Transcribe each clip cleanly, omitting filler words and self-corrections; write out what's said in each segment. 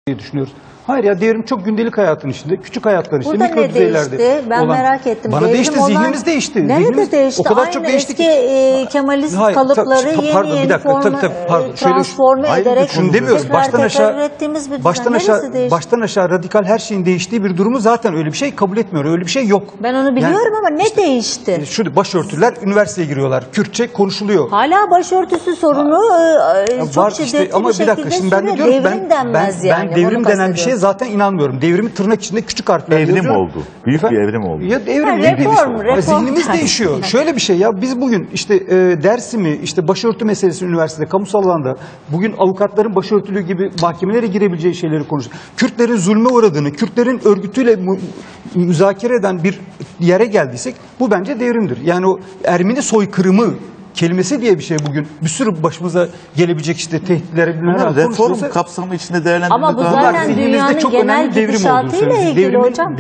diye düşünüyoruz. Hayır ya, devrim çok gündelik hayatın içinde, küçük hayatların içinde, Burada mikro ne düzeylerde değişti? Ben olan. merak ettim. Bana Devrim değişti, zihnimiz değişti. Nerede Zihnimiz değişti? o kadar Aynı çok değişti eski ki. Kemalist Hayır, kalıpları yeni transforme ederek şunu demiyoruz. Baştan aşağı Baştan aşağı radikal her şeyin değiştiği bir durumu zaten öyle bir şey kabul etmiyor. Öyle bir şey yok. Ben onu biliyorum ama ne değişti? Şu başörtüler üniversiteye giriyorlar. Kürtçe konuşuluyor. Hala başörtüsü sorunu çok şiddetli ama bir bir dakika, şekilde şimdi ben de sürüyor. diyorum ki Devrim denmez yani. ben devrim denen bir şeye zaten inanmıyorum. Devrimi tırnak içinde küçük harflerle Evrim yazıyor. oldu. Büyük bir evrim oldu. Ya evrim reform zihnimiz değişiyor. Şöyle bir şey ya, biz bugün işte Dersim'i, işte başörtü meselesi üniversitede, kamusal alanda bugün avukatların başörtülü gibi mahkemelere girebileceği şeyleri konuşuyoruz. Kürtlerin zulme uğradığını, Kürtlerin örgütüyle müzakere eden bir yere geldiysek bu bence devrimdir. Yani o Ermeni soykırımı kelimesi diye bir şey bugün bir sürü başımıza gelebilecek işte tehditlere reform kapsamı içinde değerlendirmek. Ama bu zaten dünyanın genel gidişatıyla ilgili hocam.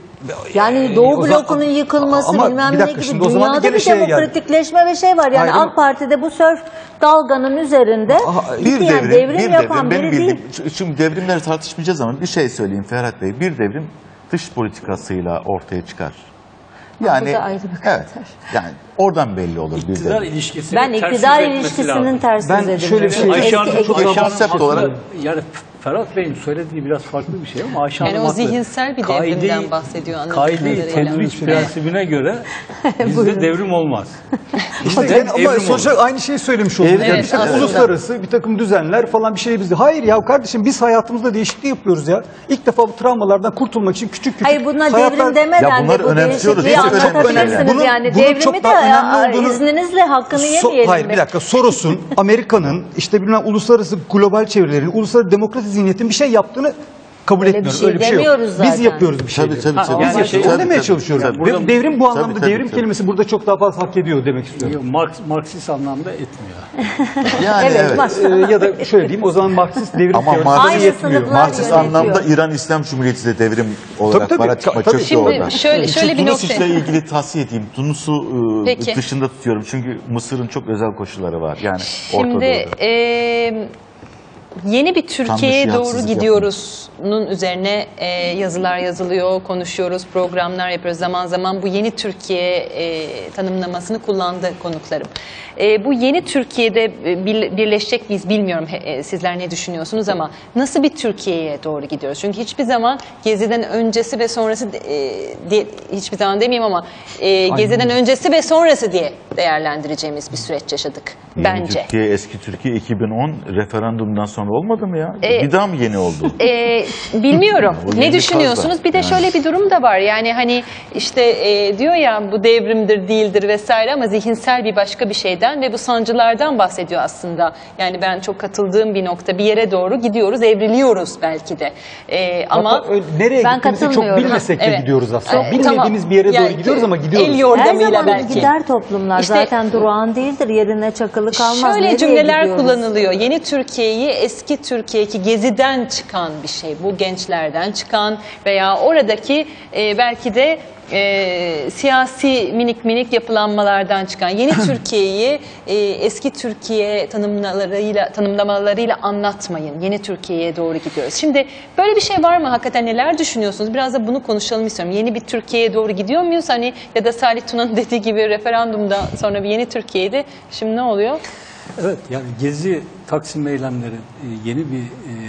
Yani Doğu blokunun yıkılması bilmem ne gibi dünyada bir demokratikleşme ve şey var. Yani AK Parti'de bu sörf dalganın üzerinde devrim yapan biri değil. Şimdi devrimleri tartışmayacağız ama bir şey söyleyeyim Ferhat Bey. Bir devrim dış politikasıyla ortaya çıkar. Yani evet. Yani oradan belli olur bir devrim. Ben iktidar ilişkisinin ters yüz edilmesi. Ben şöyle bir şey konsept olarak yani Ferhat Bey'in söylediği biraz farklı bir şey ama Ayşe Hanım yani o zihinsel bir devrimden bahsediyor anladığım kadarıyla. Kaide-i tedriç prensibine göre bizde devrim olmaz. Ama sonuçta aynı şeyi söylemiş olduk. Evet, uluslararası bir takım düzenler falan bir şey bizde. Hayır ya kardeşim, biz hayatımızda değişikliği yapıyoruz ya. İlk defa bu travmalardan kurtulmak için küçük Hayır, buna devrim demeden de bu değişikliği anlatabilirsiniz. Yani devrimi de izninizle hakkını yemeyelim. Hayır, bir dakika. Soros'un, Amerika'nın, işte bilmem uluslararası global çevrelerin, uluslararası demokrasi zihniyetin bir şey yaptığını kabul etmiyoruz. Öyle bir şey yok. Biz yapıyoruz bir şey. Tabii. Onu demeye çalışıyorum. Devrim bu anlamda, devrim kelimesi burada çok daha fazla hak ediyor demek istiyorum. Marksist anlamda etmiyor. Yani evet. Ya da şöyle diyeyim, o zaman Marksist devrim teorisi yetmiyor. Marksist anlamda İran İslam Cumhuriyeti de devrim olarak bana çöktü orada. Şöyle bir Tunus nokta. ile ilgili tavsiye edeyim. Tunus'u dışında tutuyorum çünkü Mısır'ın çok özel koşulları var. Yani şimdi yeni bir Türkiye'ye doğru gidiyoruz'un üzerine yazılar yazılıyor, konuşuyoruz, programlar yapıyoruz. Zaman zaman bu yeni Türkiye tanımlamasını kullandı konuklarım. Bu yeni Türkiye'de birleşecek miyiz bilmiyorum, sizler ne düşünüyorsunuz ama nasıl bir Türkiye'ye doğru gidiyoruz? Çünkü hiçbir zaman Gezi'den öncesi ve sonrası, hiçbir zaman demeyeyim ama Gezi'den öncesi ve sonrası diye değerlendireceğimiz bir süreç yaşadık bence. Türkiye, eski Türkiye 2010 referandumdan sonra olmadı mı ya? Bir daha mı yeni oldu? Bilmiyorum. Ne düşünüyorsunuz? Bir de şöyle bir durum da var. Yani hani işte diyor ya bu devrimdir, değildir vesaire ama zihinsel bir başka bir şeyden ve bu sancılardan bahsediyor aslında. Yani ben çok katıldığım bir nokta, bir yere doğru gidiyoruz, evriliyoruz belki de. Ama nereye gittiğimizi çok bilmesek de gidiyoruz aslında. Bilmediğimiz bir yere doğru gidiyoruz ama gidiyoruz. El yordamıyla her zaman belki. gider toplumlar. İşte, zaten durağan değildir, yerine çakılı kalmaz. Şöyle cümleler kullanılıyor. Yeni Türkiye'yi eski Türkiye ki Gezi'den çıkan bir şey. Bu gençlerden çıkan veya oradaki belki de siyasi minik yapılanmalardan çıkan yeni Türkiye'yi eski Türkiye tanımlamalarıyla anlatmayın. Yeni Türkiye'ye doğru gidiyoruz. Şimdi böyle bir şey var mı? Hakikaten neler düşünüyorsunuz? Biraz da bunu konuşalım istiyorum. Yeni bir Türkiye'ye doğru gidiyor muyuz? Hani ya da Salih Tuna'nın dediği gibi referandumdan sonra bir yeni Türkiye'ydi. Şimdi ne oluyor? Evet, yani Gezi Taksim eylemleri yeni bir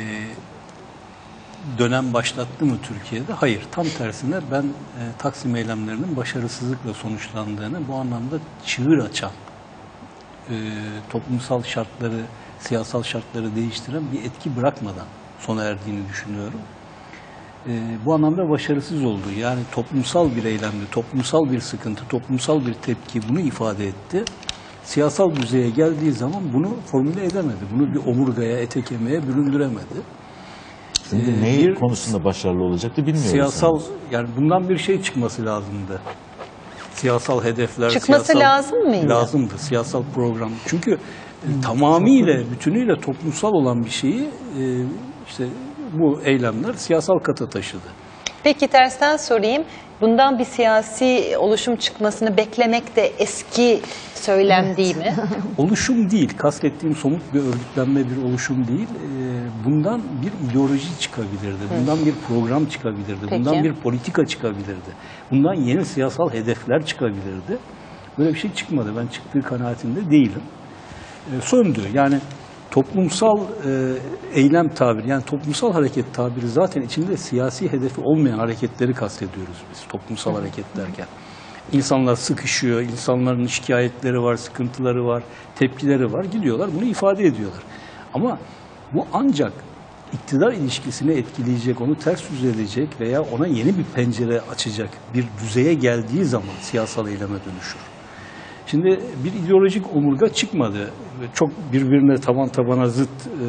dönem başlattı mı Türkiye'de? Hayır. Tam tersine ben Taksim eylemlerinin başarısızlıkla sonuçlandığını, bu anlamda çığır açan, toplumsal şartları, siyasal şartları değiştiren bir etki bırakmadan sona erdiğini düşünüyorum. Bu anlamda başarısız oldu. Yani toplumsal bir eylemdi, toplumsal bir sıkıntı, toplumsal bir tepki bunu ifade etti. Siyasal düzeye geldiği zaman bunu formüle edemedi. Bunu bir omurgaya, ete kemiğe büründüremedi. Şimdi neyi konusunda başarılı olacaktı bilmiyoruz. Siyasal, yani bundan bir şey çıkması lazımdı. Siyasal hedefler. Çıkması lazım mıydı? Lazımdı. Siyasal program. Çünkü tamamıyla, bütünüyle toplumsal olan bir şeyi işte bu eylemler siyasal kata taşıdı. Peki tersten sorayım. Bundan bir siyasi oluşum çıkmasını beklemek de eski söylem değil mi? Oluşum değil, kastettiğim somut bir örgütlenme bir oluşum değil. Bundan bir ideoloji çıkabilirdi, bundan bir program çıkabilirdi, Peki. bundan bir politika çıkabilirdi. Bundan yeni siyasal hedefler çıkabilirdi. Böyle bir şey çıkmadı, ben çıktığı kanaatinde değilim. Söndü, yani toplumsal eylem tabiri, yani toplumsal hareket tabiri zaten içinde siyasi hedefi olmayan hareketleri kastediyoruz biz toplumsal hareket derken. İnsanlar sıkışıyor, insanların şikayetleri var, sıkıntıları var, tepkileri var, gidiyorlar bunu ifade ediyorlar. Ama bu ancak iktidar ilişkisini etkileyecek, onu ters yüz edecek veya ona yeni bir pencere açacak bir düzeye geldiği zaman siyasal eyleme dönüşür. Şimdi bir ideolojik omurga çıkmadı. Çok birbirine taban tabana zıt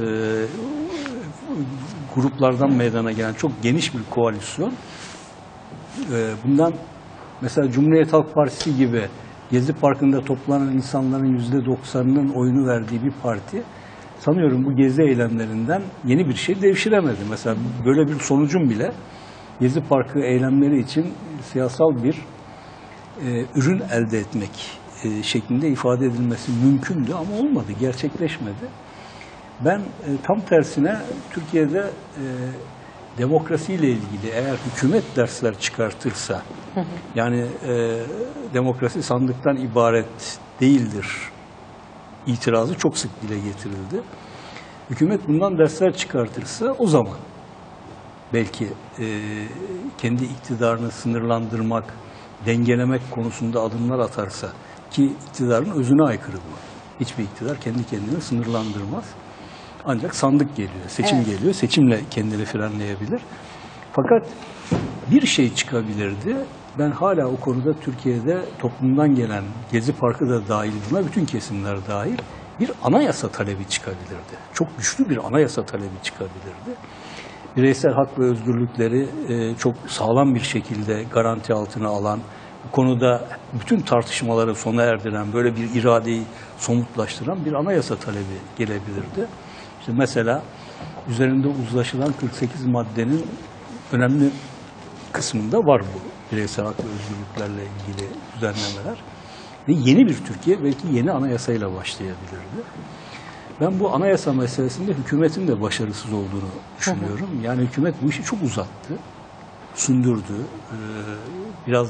gruplardan meydana gelen çok geniş bir koalisyon. Bundan mesela Cumhuriyet Halk Partisi gibi Gezi Parkı'nda toplanan insanların %90'ının oyunu verdiği bir parti sanıyorum bu gezi eylemlerinden yeni bir şey devşiremedi. Mesela böyle bir sonucun bile Gezi Parkı eylemleri için siyasal bir ürün elde etmek şeklinde ifade edilmesi mümkündü ama olmadı, gerçekleşmedi. Ben tam tersine Türkiye'de demokrasiyle ilgili eğer hükümet dersler çıkartırsa, yani demokrasi sandıktan ibaret değildir itirazı çok sık dile getirildi. Hükümet bundan dersler çıkartırsa o zaman belki kendi iktidarını sınırlandırmak, dengelemek konusunda adımlar atarsa, ki iktidarın özüne aykırı bu. Hiçbir iktidar kendi kendini sınırlandırmaz. Ancak sandık geliyor, seçim geliyor, seçimle kendini frenleyebilir. Fakat bir şey çıkabilirdi. Ben hala o konuda Türkiye'de toplumdan gelen, Gezi Parkı da dahil buna, bütün kesimler dahil bir anayasa talebi çıkabilirdi. Çok güçlü bir anayasa talebi çıkabilirdi. Bireysel hak ve özgürlükleri çok sağlam bir şekilde garanti altına alan, bu konuda bütün tartışmaları sona erdiren, böyle bir iradeyi somutlaştıran bir anayasa talebi gelebilirdi. İşte mesela üzerinde uzlaşılan 48 maddenin önemli kısmında var bu bireysel hak ve özgürlüklerle ilgili düzenlemeler. Ve yeni bir Türkiye belki yeni anayasayla başlayabilirdi. Ben bu anayasa meselesinde hükümetin de başarısız olduğunu düşünüyorum. Yani hükümet bu işi çok uzattı, sündürdü, biraz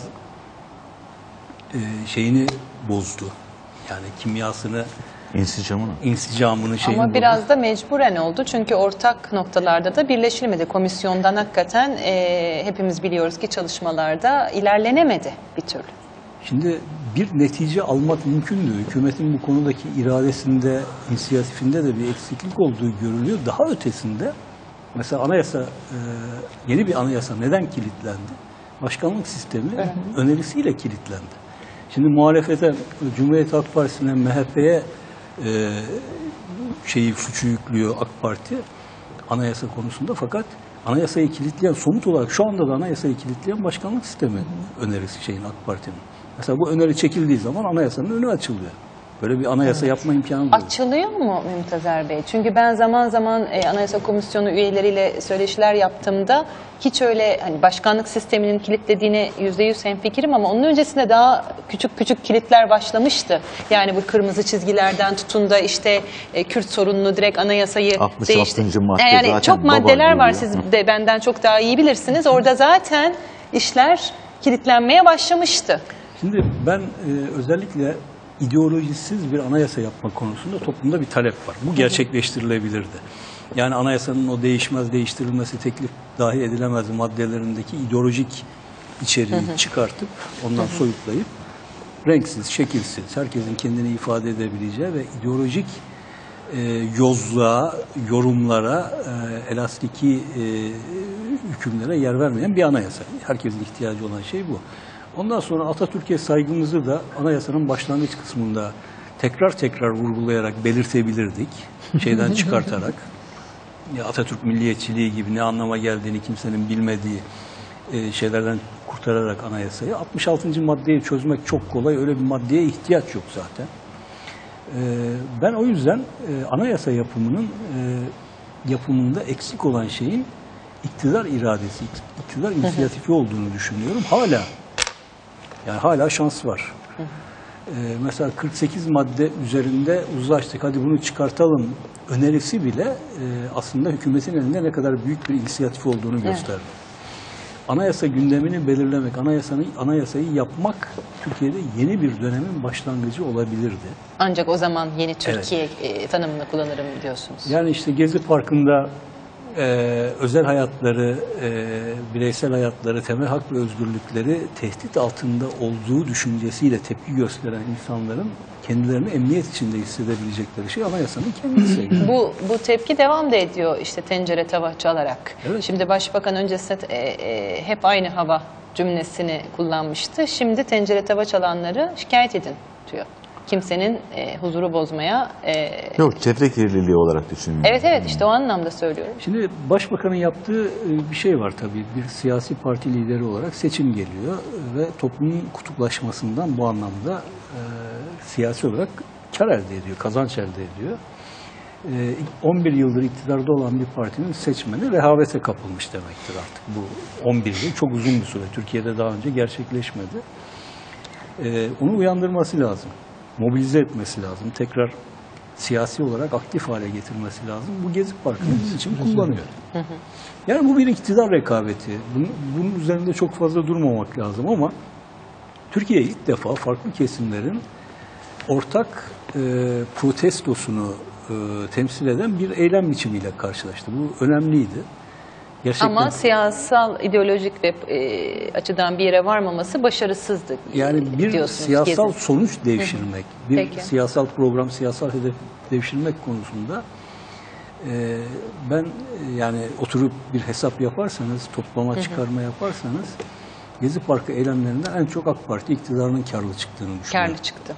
şeyini bozdu. Yani kimyasını, insicamını şeyini ama bozdu. biraz da mecburen oldu. Çünkü ortak noktalarda da birleşilmedi. Komisyondan hakikaten hepimiz biliyoruz ki çalışmalarda ilerlenemedi bir türlü. Şimdi bir netice almak mümkündü. Hükümetin bu konudaki iradesinde, inisiyatifinde de bir eksiklik olduğu görülüyor. Daha ötesinde mesela anayasa, yeni bir anayasa neden kilitlendi? Başkanlık sistemi önerisiyle kilitlendi. Şimdi muhalefete, Cumhuriyet Halk Partisi'ne, MHP'ye suçu yüklüyor AK Parti anayasa konusunda, fakat anayasayı kilitleyen, somut olarak şu anda da anayasayı kilitleyen başkanlık sistemi önerisi AK Parti'nin. Mesela bu öneri çekildiği zaman anayasanın önü açılıyor. Böyle bir anayasa yapma imkanı oluyor. Açılıyor mu Mümtazer Bey? Çünkü ben zaman zaman Anayasa Komisyonu üyeleriyle söyleşiler yaptığımda hiç öyle hani başkanlık sisteminin kilitlediğine %100 hemfikirim ama onun öncesinde daha küçük küçük kilitler başlamıştı. Yani bu kırmızı çizgilerden tutun da işte Kürt sorununu direkt anayasayı 66. madde yani zaten çok maddeler var, diyor. siz de benden çok daha iyi bilirsiniz. Orada zaten işler kilitlenmeye başlamıştı. Şimdi ben özellikle ideolojisiz bir anayasa yapma konusunda toplumda bir talep var. Bu gerçekleştirilebilirdi. Yani anayasanın o değişmez, değiştirilmesi teklif dahi edilemez maddelerindeki ideolojik içeriği çıkartıp ondan soyutlayıp renksiz, şekilsiz, herkesin kendini ifade edebileceği ve ideolojik yozluğa, yorumlara, elastiki hükümlere yer vermeyen bir anayasa. Herkesin ihtiyacı olan şey bu. Ondan sonra Atatürk'e saygımızı da anayasanın başlangıç kısmında tekrar vurgulayarak belirtebilirdik. Şeyden çıkartarak. Atatürk milliyetçiliği gibi ne anlama geldiğini kimsenin bilmediği şeylerden kurtararak anayasayı. 66. maddeyi çözmek çok kolay. Öyle bir maddeye ihtiyaç yok zaten. Ben o yüzden anayasa yapımında eksik olan şeyin iktidar iradesi, iktidar inisiyatifi olduğunu düşünüyorum. Hala şans var. Mesela 48 madde üzerinde uzlaştık, hadi bunu çıkartalım önerisi bile aslında hükümetin elinde ne kadar büyük bir inisiyatif olduğunu gösterdi. Anayasa gündemini belirlemek, anayasayı yapmak Türkiye'de yeni bir dönemin başlangıcı olabilirdi. Ancak o zaman yeni Türkiye tanımını kullanırım diyorsunuz. Yani işte Gezi Parkı'nda özel hayatları, bireysel hayatları, temel hak ve özgürlükleri tehdit altında olduğu düşüncesiyle tepki gösteren insanların kendilerini emniyet içinde hissedebilecekleri şey anayasanın kendisi. Bu tepki devam da ediyor işte tencere tava çalarak. Evet. Şimdi Başbakan öncesinde hep aynı hava cümlesini kullanmıştı. Şimdi tencere tava çalanları şikayet edin diyor. Kimsenin huzuru bozmaya... Yok, çevre kirliliği olarak düşünüyorum. Evet işte o anlamda söylüyorum. Şimdi Başbakan'ın yaptığı bir şey var tabii. Bir siyasi parti lideri olarak seçim geliyor ve toplumun kutuplaşmasından bu anlamda siyasi olarak kar elde ediyor, kazanç elde ediyor. 11 yıldır iktidarda olan bir partinin seçmeni rehavete kapılmış demektir artık. Bu 11 yıl çok uzun bir süre. Türkiye'de daha önce gerçekleşmedi. Onu uyandırması lazım. Mobilize etmesi lazım. Tekrar siyasi olarak aktif hale getirmesi lazım. Bu Gezi Parkı'nı biz için kullanıyor. Yani bu bir iktidar rekabeti. Bunun üzerinde çok fazla durmamak lazım ama Türkiye ilk defa farklı kesimlerin ortak protestosunu temsil eden bir eylem biçimiyle karşılaştı. Bu önemliydi. Gerçekten, ama siyasal, ideolojik ve açıdan bir yere varmaması başarısızdı. Yani bir siyasal Gezi. sonuç devşirmek, bir Peki. siyasal program, siyasal hedef devşirmek konusunda ben yani oturup bir hesap yaparsanız, toplama çıkarma yaparsanız Gezi Parkı eylemlerinden en çok AK Parti iktidarının karlı çıktığını düşünüyorum. Karlı çıktı.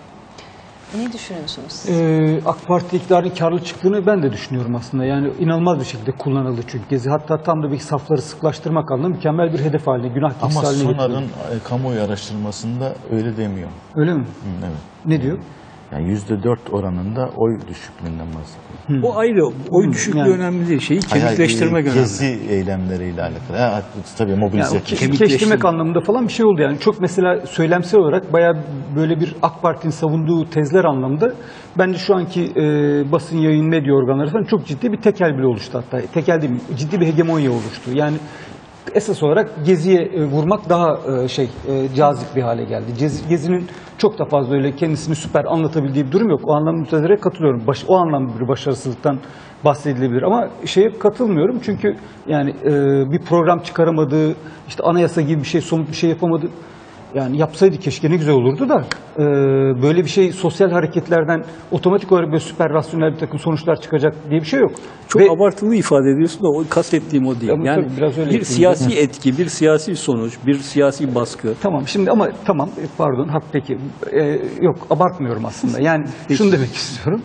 Ne düşünüyorsunuz? AK Parti iktidarın karlı çıktığını ben de düşünüyorum aslında. Yani inanılmaz bir şekilde kullanıldı çünkü Gezi. Hatta tam da bir safları sıklaştırmak anlamında mükemmel bir hedef haline, günah keçisi Ama haline getirdi. Sonar'ın kamuoyu araştırmasında öyle demiyor. Öyle mi? Evet. Ne diyor? Yani %4 oranında oy düşüklüğünden bahsediyor. O ayrı, oy düşüklüğü Yani. önemli değil. Şeyi kemikleştirmek önemli. Gezi eylemleriyle alakalı. Tabii mobilize etmek. Kemikleştirmek anlamında falan bir şey oldu yani. Çok mesela söylemsel olarak bayağı böyle bir AK Parti'nin savunduğu tezler anlamında bence şu anki basın yayın medya organları falan çok ciddi bir tekel bile oluştu hatta. Tekel değil mi? Ciddi bir hegemonya oluştu. Yani esas olarak Gezi'ye vurmak daha cazip bir hale geldi. Gezi'nin çok da fazla öyle kendisini süper anlatabildiği bir durum yok. O anlamda üzere katılıyorum. O anlamda bir başarısızlıktan bahsedilebilir ama şeye katılmıyorum çünkü yani bir program çıkaramadığı, işte anayasa gibi bir şey, somut bir şey yapamadı. Yani yapsaydı keşke ne güzel olurdu da böyle bir şey sosyal hareketlerden otomatik olarak böyle süper rasyonel bir takım sonuçlar çıkacak diye bir şey yok. Çok abartılı ifade ediyorsun da o kastettiğim o değil. Ama yani biraz öyle bir siyasi etki, bir siyasi sonuç, bir siyasi baskı. Tamam şimdi ama tamam pardon peki yok abartmıyorum aslında. Yani şunu demek istiyorum.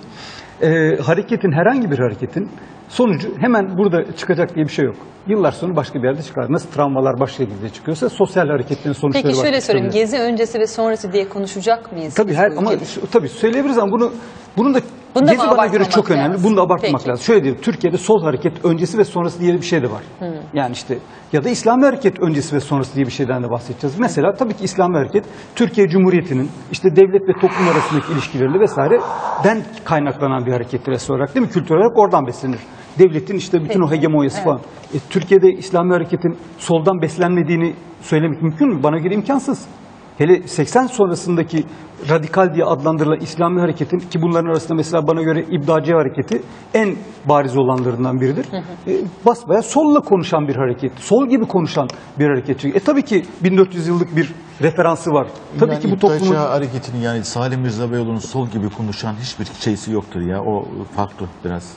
Hareketin herhangi bir hareketin sonucu hemen burada çıkacak diye bir şey yok. Yıllar sonra başka bir yerde çıkar. Nasıl travmalar başka şekilde çıkıyorsa sosyal hareketlerin sonuçları Peki şöyle başka sorayım. çıkabilir. Gezi öncesi ve sonrası diye konuşacak mıyız? Tabii tabii söyleyebiliriz ama bunun da Bunda Gezi mı bana göre çok abartmamak önemli. lazım? Bunu da abartmamak Peki. lazım. Şöyle diyeyim. Türkiye'de sol hareket öncesi ve sonrası diye bir şey de var. Yani işte ya da İslami hareket öncesi ve sonrası diye bir şeyden de bahsedeceğiz. Mesela tabii ki İslami hareket Türkiye Cumhuriyeti'nin işte devlet ve toplum arasındaki ilişkileri vesaireden kaynaklanan bir harekettir esas olarak değil mi? Kültür olarak oradan beslenir. Devletin işte bütün o hegemonyası falan. Türkiye'de İslami hareketin soldan beslenmediğini söylemek mümkün mü? Bana göre imkansız. Hele 80 sonrasındaki radikal diye adlandırılan İslami hareketin ki bunların arasında mesela bana göre İbdacı hareketi en bariz olanlarından biridir. Basbayağı solla konuşan bir hareket. Sol gibi konuşan bir hareket. Tabii ki 1400 yıllık bir referansı var. Tabii yani ki bu toplumun... İbdacı hareketinin yani Salim Rıza Beyoğlu'nun sol gibi konuşan hiçbir şeysi yoktur ya. O farklı biraz.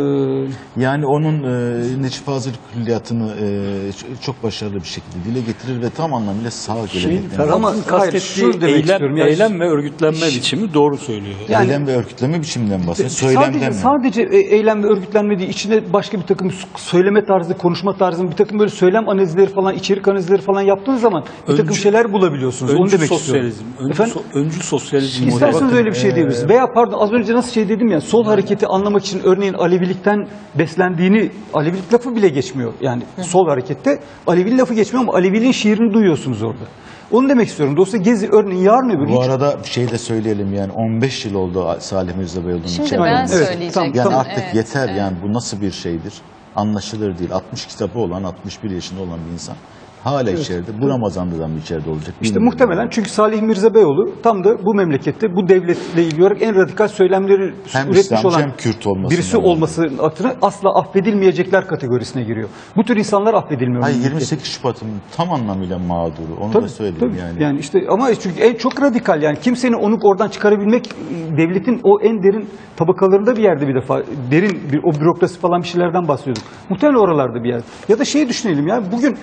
Yani onun Necip Fazıl Külliyatı'nı çok başarılı bir şekilde dile getirir ve tam anlamıyla sağ gelenek. Ferhat'ın kastettiği eylem ve örgütlenme biçimi doğru söylüyor. Yani, eylem ve örgütlenme biçiminden bahsediyor. Söylemden sadece eylem ve örgütlenme değil, içinde başka bir takım söyleme tarzı, konuşma tarzı, bir takım böyle söylem analizleri falan, içerik analizleri falan yaptığınız zaman bir takım şeyler bulabiliyorsunuz. Onu demek istiyorum. Öncü sosyalizm. İsterseniz öyle bir şey diyebilirsiniz. Veya pardon, az önce nasıl şey dedim ya, sol hareketi anlamak için örneğin Alevilikten beslendiğini, Alevilik lafı bile geçmiyor. Yani sol harekette Alevi lafı geçmiyor ama Aleviliğin şiirini duyuyorsunuz orada. Onu demek istiyorum. Dolayısıyla Gezi örneğin yarın öbür Bu arada bir şey de söyleyelim, yani 15 yıl oldu Salih Mirza Beyoğlu'nun Şimdi içeride. ben olması. söyleyecektim. Yani artık Evet, yeter yani, bu nasıl bir şeydir? Anlaşılır değil. 60 kitabı olan, 61 yaşında olan bir insan hala içeride. Bu Ramazan'da da mı içeride olacak? İşte muhtemelen, çünkü Salih Mirza Beyoğlu tam da bu memlekette bu devletle ilgili olarak en radikal söylemleri hem üretmiş İslamcı olan hem Kürt birisi olmasının adına asla affedilmeyecekler kategorisine giriyor. Bu tür insanlar affedilmiyor. Hayır, 28 Şubat'ın tam anlamıyla mağduru. Onu da söyleyeyim yani. Yani işte ama çünkü en çok radikal, yani kimsenin onu oradan çıkarabilmek, devletin o en derin tabakalarında bir yerde, bir defa derin bir o bürokrasi falan bir şeylerden bahsediyorduk. Muhtemelen oralarda bir yer. Ya da şeyi düşünelim ya, bugün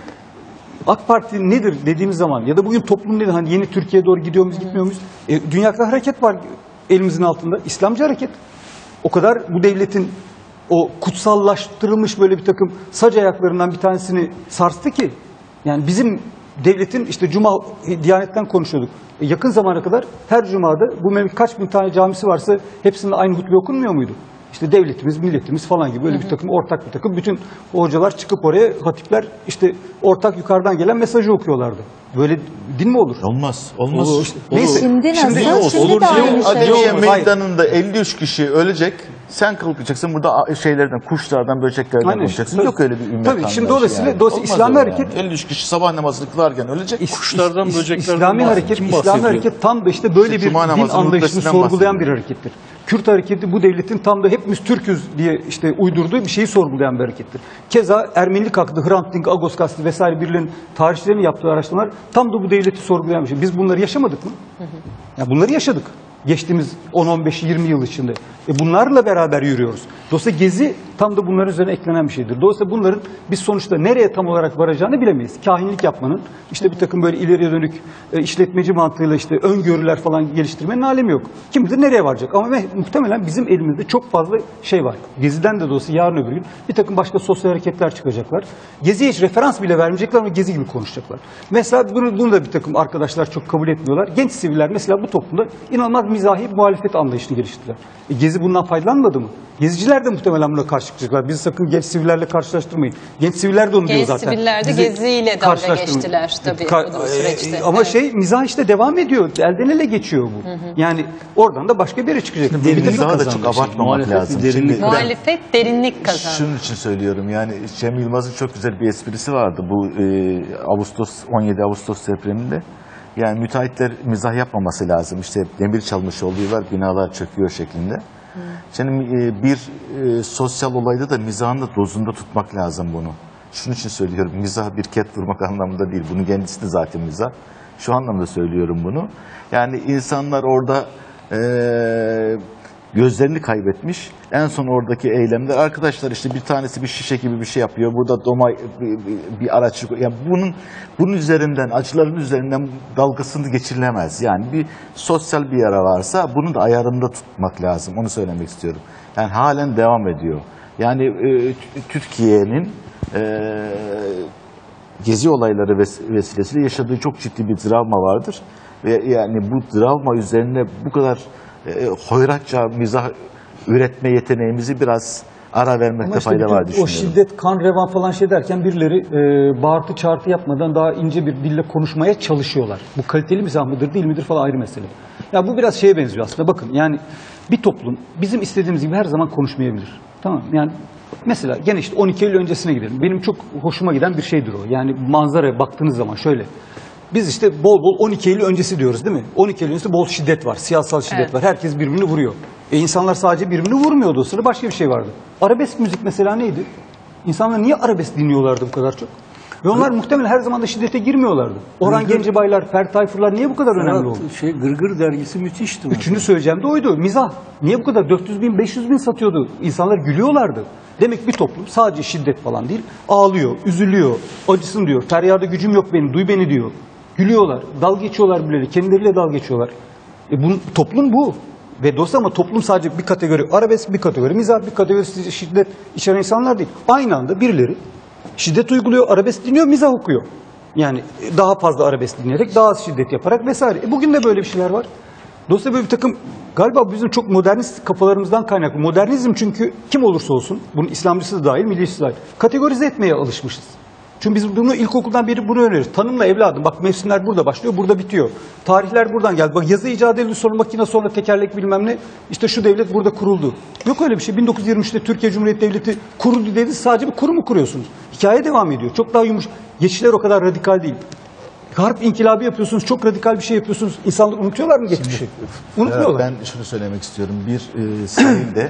AK Parti nedir dediğimiz zaman ya da bugün toplum nedir? Hani yeni Türkiye'ye doğru gidiyor muyuz, gitmiyor muyuz? Dünyada hareket var elimizin altında. İslamcı hareket. O kadar bu devletin o kutsallaştırılmış böyle bir takım sac ayaklarından bir tanesini sarstı ki. Yani bizim devletin işte Cuma, Diyanet'ten konuşuyorduk. Yakın zamana kadar her Cuma'da bu memleket kaç bin tane camisi varsa hepsinde aynı hutbe okunmuyor muydu? İşte devletimiz, milletimiz falan gibi böyle bir takım, ortak bir takım. Bütün hocalar çıkıp oraya, hatipler işte ortak yukarıdan gelen mesajı okuyorlardı. Böyle din mi olur? Olmaz. Olmaz. Olur. İşte. Neyse. Şimdi nasıl? Şimdi Olur de aynı şey. Adliye meydanında 53 kişi ölecek. Sen kalkacaksın burada şeylerden, kuşlardan, böceklerden konuşacaksın. Yok öyle bir ümmet. Tabii şimdi dolayısıyla İslami hareket 53 kişi sabah namazını kılarken ölecek. Kuşlardan, böceklerden İslami hareket tam da işte böyle bir din anlayışını sorgulayan bir harekettir. Kürt hareketi bu devletin tam da hepimiz Türk'üz diye işte uydurduğu bir şeyi sorgulayan bir harekettir. Keza Ermenilik hakkında Hrant Dink, Agos Kastı vesaire birilerinin tarihçilerin yaptığı araştırmalar tam da bu devleti sorgulayan bir şey. Biz bunları yaşamadık mı? Ya bunları yaşadık. Geçtiğimiz 10-15-20 yıl içinde. Bunlarla beraber yürüyoruz. Dolayısıyla Gezi tam da bunların üzerine eklenen bir şeydir. Dolayısıyla bunların biz sonuçta nereye tam olarak varacağını bilemeyiz. Kahinlik yapmanın, işte bir takım böyle ileriye dönük işletmeci mantığıyla işte öngörüler falan geliştirmenin alemi yok. Kim bilir nereye varacak. Ama muhtemelen bizim elimizde çok fazla şey var. Gezi'den de dolayısıyla yarın öbür gün bir takım başka sosyal hareketler çıkacaklar. Gezi'ye hiç referans bile vermeyecekler ama Gezi gibi konuşacaklar. Mesela bunu da bir takım arkadaşlar çok kabul etmiyorlar. Genç siviller mesela bu toplumda inanılmaz mizahi muhalefet anlayışını geliştirdiler. Gezi bundan faydalanmadı mı? Geziciler de muhtemelen buna karşı çıkacaklar. Bizi sakın genç sivillerle karşılaştırmayın. Genç siviller de onu diyor zaten. Genç siviller de Gezi'yle dalga geçtiler tabii bu süreçte. Ama evet. Mizah işte devam ediyor. Elden ele geçiyor bu. Yani oradan da başka bir yere çıkacak. Mizahı da çok abartmamak lazım. Muhalefet derinlik kazandı. Şunun için söylüyorum, yani Cem Yılmaz'ın çok güzel bir esprisi vardı bu 17 Ağustos depreminde. Yani müteahhitler mizah yapmaması lazım. İşte demir çalmış oluyorlar, binalar çöküyor şeklinde. Şimdi bir sosyal olayda da mizahın da dozunda tutmak lazım bunu. Şunun için söylüyorum, mizah bir ket vurmak anlamında değil. Bunun kendisi de zaten mizah. Şu anlamda söylüyorum bunu. Yani insanlar orada gözlerini kaybetmiş. En son oradaki eylemler, arkadaşlar işte bir tanesi bir şişe gibi bir şey yapıyor. Burada bir araç. Yani bunun üzerinden, acıların üzerinden dalgasını geçirilemez. Yani bir sosyal bir yara varsa bunu da ayarında tutmak lazım. Onu söylemek istiyorum. Yani halen devam ediyor. Yani Türkiye'nin Gezi olayları vesilesiyle yaşadığı çok ciddi bir travma vardır. Ve yani bu travma üzerine bu kadar hoyratça mizah üretme yeteneğimizi biraz ara vermekte fayda var düşünüyorum. O şiddet, kan revan falan şey derken birileri bağırtı çağırtı yapmadan daha ince bir dille konuşmaya çalışıyorlar. Bu kaliteli mizah mıdır değil midir falan ayrı mesele. Ya bu biraz şeye benziyor aslında. Bakın yani bir toplum bizim istediğimiz gibi her zaman konuşmayabilir. Tamam, yani mesela gene işte 12 Eylül öncesine gidelim. Benim çok hoşuma giden bir şeydir o. Yani manzaraya baktığınız zaman şöyle. Biz işte bol bol 12 Eylül öncesi diyoruz değil mi? 12 Eylül öncesi bol şiddet var, siyasal şiddet var. Herkes birbirini vuruyor. İnsanlar sadece birbirini vurmuyordu o sırada, başka bir şey vardı. Arabesk müzik mesela neydi? İnsanlar niye arabesk dinliyorlardı bu kadar çok? Ve onlar muhtemelen her zaman da şiddete girmiyorlardı. Orhan Gencebaylar, Ferdi Tayfurlar niye bu kadar önemli oldu? Gırgır dergisi müthişti. Üçüncü söyleyeceğim de oydu. Mizah. Niye bu kadar 400 bin, 500 bin satıyordu? İnsanlar gülüyorlardı. Demek bir toplum sadece şiddet falan değil, ağlıyor, üzülüyor, acısın diyor. Feryada gücüm yok benim, duy beni diyor. Gülüyorlar, dalga geçiyorlar birileri, kendileriyle dalga geçiyorlar. Toplum bu. Ve dolayısıyla ama toplum sadece bir kategori arabesk, bir kategori mizah, bir kategori şiddet içeren insanlar değil. Aynı anda birileri şiddet uyguluyor, arabesk dinliyor, mizah okuyor. Yani daha fazla arabesk dinleyerek, daha az şiddet yaparak vesaire. Bugün de böyle bir şeyler var. Dolayısıyla böyle bir takım, galiba bizim çok modernist kafalarımızdan kaynaklı. Modernizm çünkü kim olursa olsun, bunun İslamcısı da dahil, milliyetçisi de dahil, kategorize etmeye alışmışız. Çünkü biz bunu ilkokuldan beri bunu öğreniyoruz. Tanımla evladım. Bak mevsimler burada başlıyor, burada bitiyor. Tarihler buradan geldi. Bak yazı icat edildi, sonra makine, sonra tekerlek bilmem ne. İşte şu devlet burada kuruldu. Yok öyle bir şey. 1923'te Türkiye Cumhuriyeti Devleti kuruldu dedi. Sadece bir kurumu kuruyorsunuz. Hikaye devam ediyor. Çok daha yumuşak. Geçişler o kadar radikal değil. Harp inkılabı yapıyorsunuz, çok radikal bir şey yapıyorsunuz. İnsanlar unutuyorlar mı geçmişi? Unutmuyorlar. Ben şunu söylemek istiyorum. Bir sahilde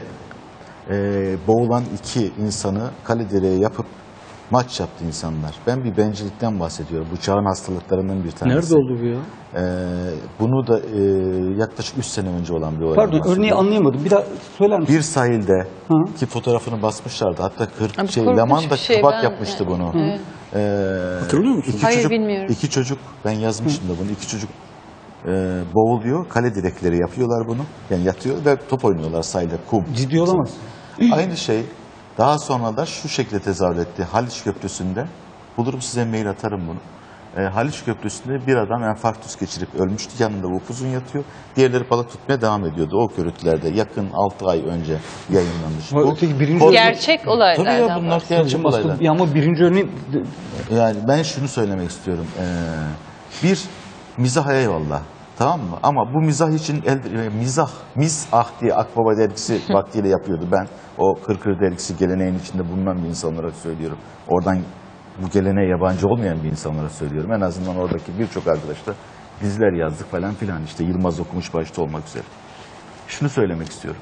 boğulan 2 insanı kale direğe yapıp maç yaptı insanlar. Ben bir bencillikten bahsediyorum. Bu çağın hastalıklarının bir tanesi. Nerede oldu bu ya? Bunu da yaklaşık 3 sene önce olan bir olay. Pardon, örneği anlayamadım. Bir daha söyler misin? Bir sahilde ki fotoğrafını basmışlardı. Hatta korkunç Leman da bir şey. Kabak Ben- yapmıştı bunu. Hatırlıyor musun? Hayır, bilmiyorum. 2 çocuk, ben yazmıştım da bunu. 2 çocuk boğuluyor. Kale direkleri yapıyorlar bunu. Yani yatıyor ve top oynuyorlar sahilde, kum. Ciddi olamaz. Aynı şey daha sonra da şu şekilde tezahür etti. Haliç Köprüsü'nde, bulurum size mail atarım bunu. Haliç Köprüsü'nde bir adam enfarktüs geçirip ölmüştü. Yanında upuzun yatıyor. Diğerleri balık tutmaya devam ediyordu. O görüntülerde yakın 6 ay önce yayınlanmış. Ama öteki birinci Gerçek Tabii olaylardan ya bunlar bahsediyorum. gerçek olaylar. Ama birinci örneğin Yani ben şunu söylemek istiyorum. Bir mizah eyvallah. Tamam mı? Ama bu mizah için mizah diye Akbaba dergisi vaktiyle yapıyordu. Ben o Kırkır dergisi geleneğin içinde bulunan bir insan olarak söylüyorum. Oradan bu geleneğe yabancı olmayan bir insan olarak söylüyorum. En azından oradaki birçok arkadaşla diziler yazdık falan filan. İşte Yılmaz Okumuş başta olmak üzere. Şunu söylemek istiyorum.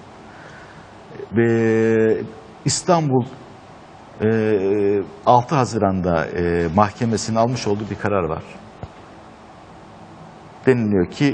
İstanbul 6 Haziran'da mahkemesinin almış olduğu bir karar var. Deniliyor ki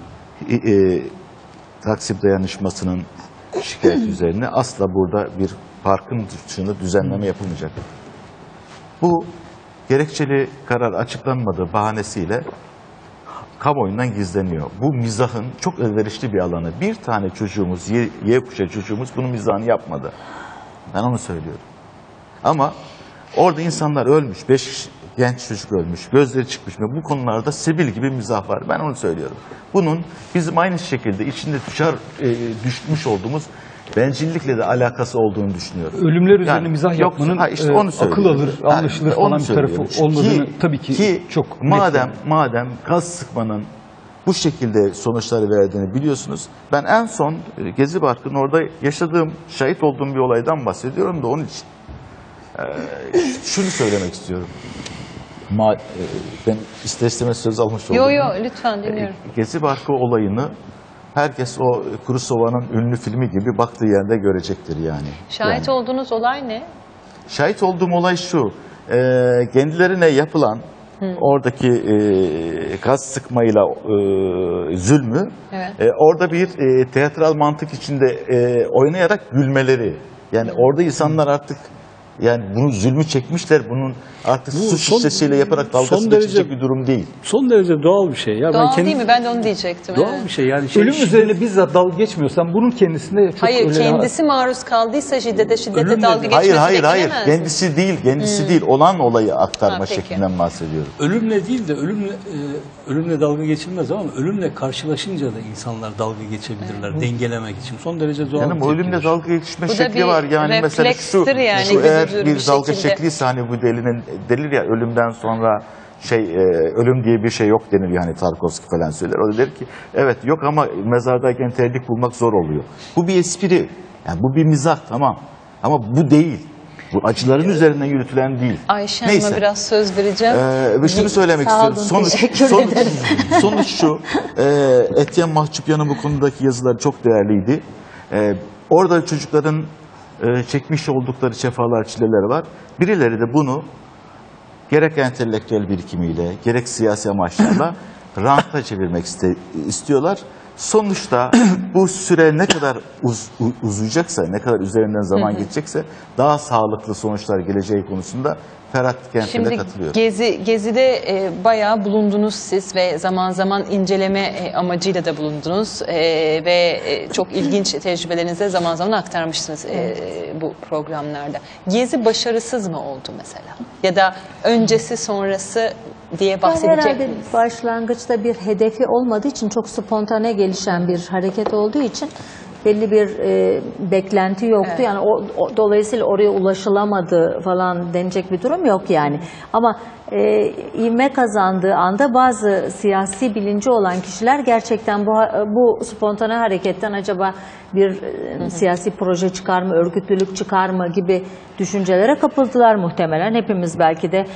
Taksim dayanışmasının şikayeti üzerine asla burada bir parkın dışında düzenleme yapılmayacak. Bu gerekçeli karar açıklanmadığı bahanesiyle kamuoyundan gizleniyor. Bu mizahın çok elverişli bir alanı. Bir tane çocuğumuz, Y kuşağı çocuğumuz bunun mizahını yapmadı. Ben onu söylüyorum. Ama orada insanlar ölmüş, 5 genç çocuk ölmüş, gözleri çıkmış. Bu konularda sebil gibi mizah var. Ben onu söylüyorum. Bunun bizim aynı şekilde içinde düşmüş olduğumuz bencillikle de alakası olduğunu düşünüyorum. ölümler üzerine mizah yapmanın işte onu akıl alır, anlaşılır onu falan bir tarafı söylüyorum. olmadığını tabii ki çok net. Madem gaz sıkmanın bu şekilde sonuçları verdiğini biliyorsunuz. Ben en son Gezi Parkı'nın orada yaşadığım, şahit olduğum bir olaydan bahsediyorum da onun için. Şunu söylemek istiyorum. Ben ister istemez söz almış oldum. Yo lütfen dinliyorum. Gezi Parkı olayını herkes o Kurosawa'nın ünlü filmi gibi baktığı yerde görecektir yani. Şahit olduğunuz olay ne? Şahit olduğum olay şu. Kendilerine yapılan oradaki gaz sıkmayla zulmü, Evet. orada bir teatral mantık içinde oynayarak gülmeleri. Yani orada insanlar artık yani bunu zulmü çekmişler. Bunun artık suç şişesiyle yaparak dalgasını geçecek bir durum değil. Son derece doğal bir şey. Ya Doğal değil mi? Ben de onu diyecektim. Doğal evet. bir şey yani. Ölüm üzerine bizzat dalga geçmiyorsan bunun kendisinde çok Hayır, öyle kendisi maruz kaldıysa şiddete Ölümle dalga değil. geçmesi Hayır. beklenemez mi? Kendisi değil. Olan olayı aktarma Ha, peki. şeklinden bahsediyorum. Ölümle değil de ölümle dalga geçilmez ama ölümle karşılaşınca da insanlar dalga geçebilirler dengelemek için. Son derece doğal. Yani bir bu ölümle tepkidir. dalga geçme Bu da şekli bir var. Yani mesela şu reflekstir yani, eğer güdüdür bir bir dalga şekilde. şekliyse hani bu delilir ya ölümden sonra ölüm diye bir şey yok deniliyor hani Tarkovski falan söyler. O da der ki evet yok ama mezardayken terlik bulmak zor oluyor. Bu bir espri. Yani bu bir mizah tamam. Ama bu değil. Bu acıların üzerinden yürütülen değil. Ayşe Hanım'a biraz söz vereceğim. Ve şunu söylemek Sağ olun, istiyorum. teşekkür ederim. Sonuç şu. Etienne Mahçupyan'ın bu konudaki yazıları çok değerliydi. Orada çocukların çekmiş oldukları cefalar, çileler var. Birileri de bunu gerek entelektüel birikimiyle, gerek siyasi amaçlarla ranta çevirmek istiyorlar. Sonuçta bu süre ne kadar uzayacaksa, ne kadar üzerinden zaman geçecekse daha sağlıklı sonuçlar geleceği konusunda Ferhat Genç'e katılıyorum. Gezi'de bayağı bulundunuz siz ve zaman zaman inceleme amacıyla da bulundunuz ve çok ilginç tecrübelerinizi zaman zaman aktarmışsınız bu programlarda. Gezi başarısız mı oldu mesela? Ya da öncesi sonrası diye bahsedecek herhalde miyiz? Başlangıçta bir hedefi olmadığı için, çok spontane gelişen bir hareket olduğu için belli bir beklenti yoktu. Evet. Yani dolayısıyla oraya ulaşılamadı falan denecek bir durum yok yani. Ama ivme kazandığı anda bazı siyasi bilinci olan kişiler gerçekten bu spontane hareketten acaba bir siyasi proje çıkar mı, örgütlülük çıkar mı gibi düşüncelere kapıldılar muhtemelen. Hepimiz belki de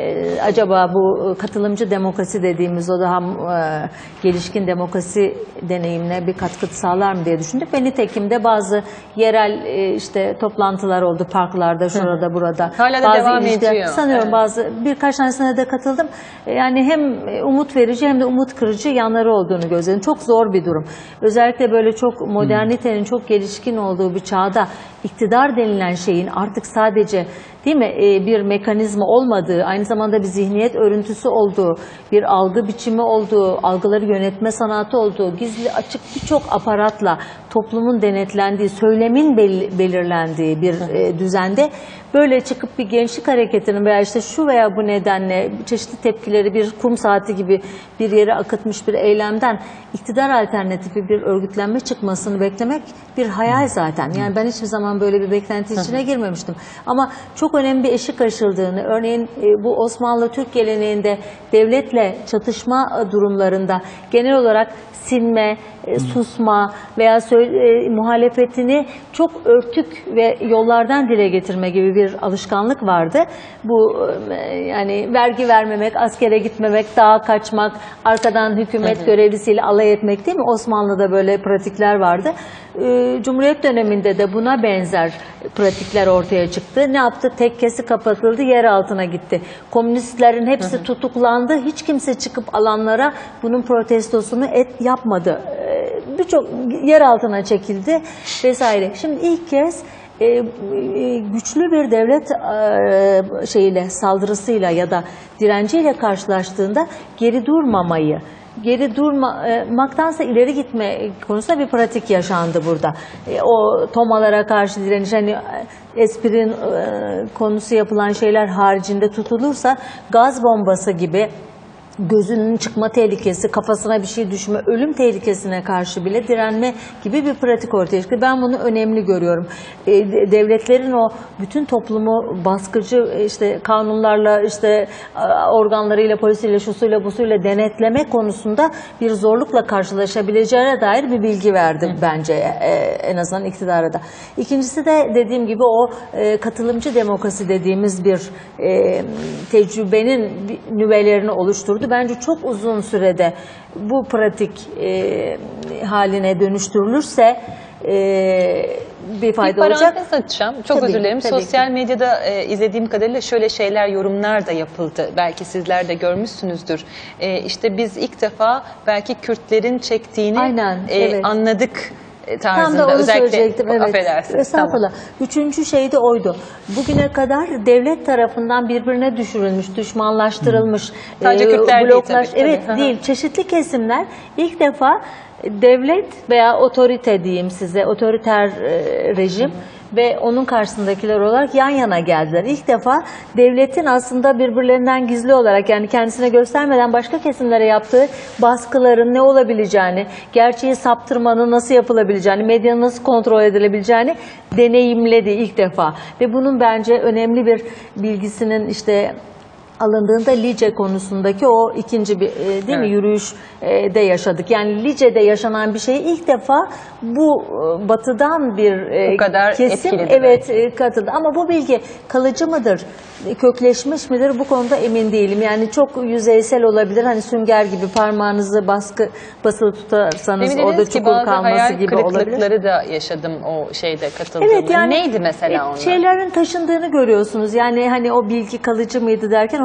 acaba bu katılımcı demokrasi dediğimiz o daha gelişkin demokrasi deneyimine bir katkı sağlar mı diye düşündük. Ve nitekim de bazı yerel işte toplantılar oldu parklarda, şurada, burada. Hala da devam ediyor. Sanıyorum birkaç tanesine de katıldım. Yani hem umut verici hem de umut kırıcı yanları olduğunu gözledim. Çok zor bir durum. Özellikle böyle çok modernitenin çok gelişkin olduğu bir çağda iktidar denilen şeyin artık sadece, değil mi, bir mekanizma olmadığı, aynı zamanda bir zihniyet örüntüsü olduğu, bir algı biçimi olduğu, algıları yönetme sanatı olduğu, gizli açık birçok aparatla toplumun denetlendiği, söylemin belirlendiği bir düzende böyle çıkıp bir gençlik hareketinin veya işte şu veya bu nedenle çeşitli tepkileri bir kum saati gibi bir yere akıtmış bir eylemden iktidar alternatifi bir örgütlenme çıkmasını beklemek bir hayal zaten. Yani ben hiçbir zaman böyle bir beklenti içine girmemiştim. Ama çok önemli bir eşik aşıldığını, örneğin bu Osmanlı Türk geleneğinde devletle çatışma durumlarında genel olarak sinme, susma veya muhalefetini çok örtük ve yollardan dile getirme gibi bir alışkanlık vardı. Bu yani vergi vermemek, askere gitmemek, dağa kaçmak, arkadan hükümet görevlisiyle alay etmek, değil mi? Osmanlı'da böyle pratikler vardı. Cumhuriyet döneminde de buna benzer pratikler ortaya çıktı. Ne yaptı? Tekkesi kapatıldı, yer altına gitti. Komünistlerin hepsi tutuklandı. Hiç kimse çıkıp alanlara bunun protestosunu yapmadı. Birçok yer altına çekildi vesaire. Şimdi ilk kez güçlü bir devlet saldırısıyla ya da direnciyle karşılaştığında geri durmamayı, geri durmaktansa ileri gitme konusunda bir pratik yaşandı burada. O tomalara karşı direniş, hani esprin konusu yapılan şeyler haricinde tutulursa gaz bombası gibi gözünün çıkma tehlikesi, kafasına bir şey düşme, ölüm tehlikesine karşı bile direnme gibi bir pratik ortaya çıktı. Ben bunu önemli görüyorum. Devletlerin o bütün toplumu baskıcı işte kanunlarla, işte organlarıyla, polisiyle, şusuyla, busuyla denetleme konusunda bir zorlukla karşılaşabileceğine dair bir bilgi verdi bence en azından iktidara da. İkincisi de dediğim gibi o katılımcı demokrasi dediğimiz bir tecrübenin nüvelerini oluşturdu. Bence çok uzun sürede bu pratik haline dönüştürülürse bir fayda olacak. Bir parantez açacağım. Çok Tabii, özür dilerim. tabii Sosyal ki. medyada izlediğim kadarıyla şöyle şeyler, yorumlar da yapıldı. Belki sizler de görmüşsünüzdür. İşte biz ilk defa belki Kürtlerin çektiğini Aynen, evet. Anladık tarzında. Tam da onu söyleyecektim. Evet. Affedersiniz. Estağfurullah. Tamam. Üçüncü şey de oydu. Bugüne kadar devlet tarafından birbirine düşürülmüş, düşmanlaştırılmış, Sadece Kürtler değil bloklar, tabii. evet değil, çeşitli kesimler ilk defa devlet veya otorite diyeyim size, otoriter rejim ve onun karşısındakiler olarak yan yana geldiler. İlk defa devletin aslında birbirlerinden gizli olarak, yani kendisine göstermeden başka kesimlere yaptığı baskıların ne olabileceğini, gerçeği saptırmanın nasıl yapılabileceğini, medyanın nasıl kontrol edilebileceğini deneyimledi ilk defa. Ve bunun bence önemli bir bilgisinin işte alındığında Lice konusundaki o ikinci bir değil mi yürüyüşde yaşadık. Yani Lice'de yaşanan bir şeyi ilk defa bu batıdan bir bu kadar kesim katıldı. Ama bu bilgi kalıcı mıdır, kökleşmiş midir, bu konuda emin değilim. Yani çok yüzeysel olabilir. Hani sünger gibi parmağınızı basılı tutarsanız orada çukur kalması gibi olabilir. Kırıklıkları da yaşadım o şeyde katıldığımda. Evet, yani neydi mesela onlar? Şeylerin taşındığını görüyorsunuz. Yani hani o bilgi kalıcı mıydı derken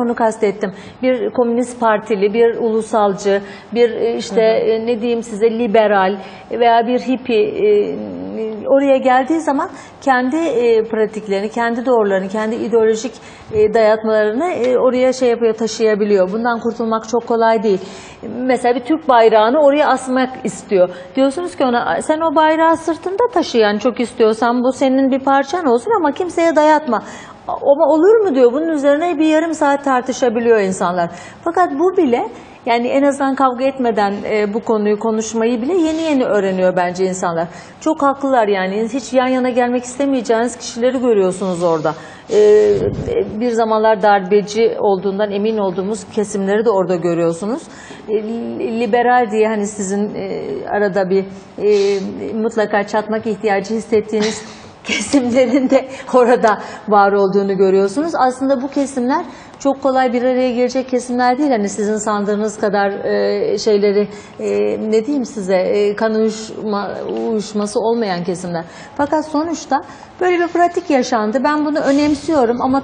onu kastettim. Bir komünist partili, bir ulusalcı, bir işte ne diyeyim size liberal veya bir hippie oraya geldiği zaman kendi pratiklerini, kendi doğrularını, kendi ideolojik dayatmalarını oraya şey yapıyor, taşıyabiliyor. Bundan kurtulmak çok kolay değil. Mesela bir Türk bayrağını oraya asmak istiyor. Diyorsunuz ki ona sen o bayrağı sırtında taşı, yani çok istiyorsan bu senin bir parçan olsun ama kimseye dayatma. Ama olur mu diyor, bunun üzerine bir yarım saat tartışabiliyor insanlar. Fakat bu bile, yani en azından kavga etmeden bu konuyu konuşmayı bile yeni yeni öğreniyor bence insanlar. Çok haklılar yani. Hiç yan yana gelmek istemeyeceğiniz kişileri görüyorsunuz orada. Bir zamanlar darbeci olduğundan emin olduğumuz kesimleri de orada görüyorsunuz. Liberal diye hani sizin arada bir mutlaka çatmak ihtiyacı hissettiğiniz kesimlerin de orada var olduğunu görüyorsunuz. Aslında bu kesimler çok kolay bir araya gelecek kesimler değil. Hani sizin sandığınız kadar şeyleri ne diyeyim size kan uyuşması olmayan kesimler. Fakat sonuçta böyle bir pratik yaşandı. Ben bunu önemsiyorum ama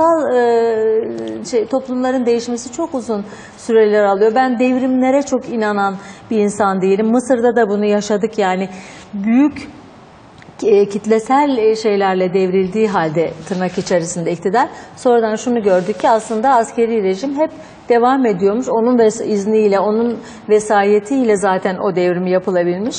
toplumların değişmesi çok uzun süreler alıyor. Ben devrimlere çok inanan bir insan değilim. Mısır'da da bunu yaşadık yani. Büyük kitlesel şeylerle devrildiği halde tırnak içerisinde iktidar. Sonradan şunu gördük ki aslında askeri rejim hep devam ediyormuş. Onun izniyle, onun vesayetiyle zaten o devrim yapılabilmiş.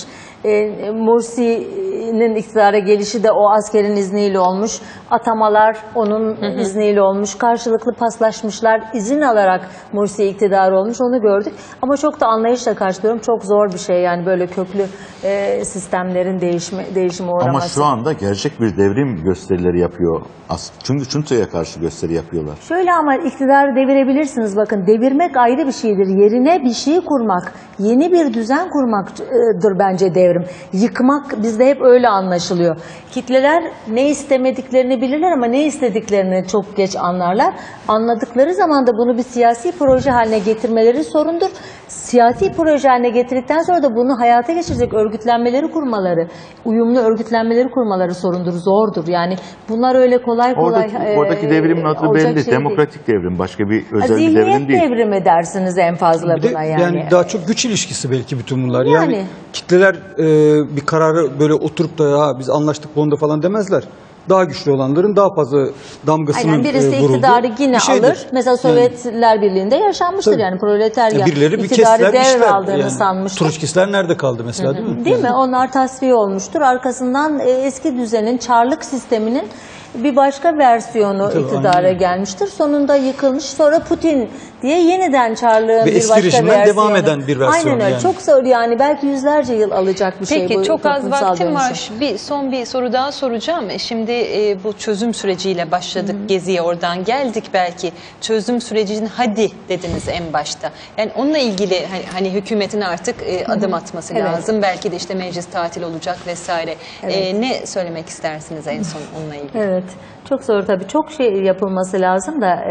Mursi'nin iktidara gelişi de o askerin izniyle olmuş. Atamalar onun izniyle olmuş. Karşılıklı paslaşmışlar. İzin alarak Mursi iktidar olmuş. Onu gördük. Ama çok da anlayışla karşılıyorum. Çok zor bir şey yani böyle köklü sistemlerin değişime uğraması. Ama şu anda gerçek bir devrim gösterileri yapıyor. Çünkü Junto'ya karşı gösteri yapıyorlar. Şöyle ama iktidarı devirebilirsiniz. Bakın devirmek ayrı bir şeydir. Yerine bir şey kurmak, yeni bir düzen kurmaktır bence devrim. Yıkmak bizde hep öyle anlaşılıyor. Kitleler ne istemediklerini bilirler ama ne istediklerini çok geç anlarlar. Anladıkları zaman da bunu bir siyasi proje haline getirmeleri sorundur. Siyasi proje haline getirdikten sonra da bunu hayata geçirecek örgütlenmeleri kurmaları, uyumlu örgütlenmeleri kurmaları sorundur, zordur. Yani bunlar öyle kolay oradaki devrimin adı belli. Şey demokratik devrim. Başka bir özel bir zihniyet devrim değil. devrimi dersiniz en fazla Bir de buna yani. yani daha çok güç ilişkisi belki bütün bunlar. Yani. Yani kitleler bir kararı böyle oturup da ya biz anlaştık bu onda falan demezler. Daha güçlü olanların daha fazla damgasının Aynen, birisi vurulduğu iktidarı yine bir şeydir. alır. Mesela Sovyetler Birliği'nde yaşanmıştır Tabii. yani proletarya Birileri bir iktidarı kestiler devraldığını sanmıştır. Troçkistler nerede kaldı mesela değil mi? Değil mi? Onlar tasfiye olmuştur. Arkasından eski düzenin, çarlık sisteminin bir başka versiyonu Tabii, iktidara aynen. gelmiştir. Sonunda yıkılmış. Sonra Putin diye yeniden çarlığın Ve bir eski başka rejimden versiyonu. devam eden bir versiyonu Aynen öyle. yani. Çok zor yani. Belki yüzlerce yıl alacak bir şey bu. Peki çok az toplumsal vaktim dönüşüm. var. Son bir soru daha soracağım. Şimdi bu çözüm süreciyle başladık geziye, oradan geldik belki. Çözüm sürecinin hadi dediniz en başta. Yani onunla ilgili hani hükümetin artık adım atması Evet. lazım. Belki de işte meclis tatil olacak vesaire. Evet. Ne söylemek istersiniz en son onunla ilgili? Evet. Çok zor tabii. Çok şey yapılması lazım da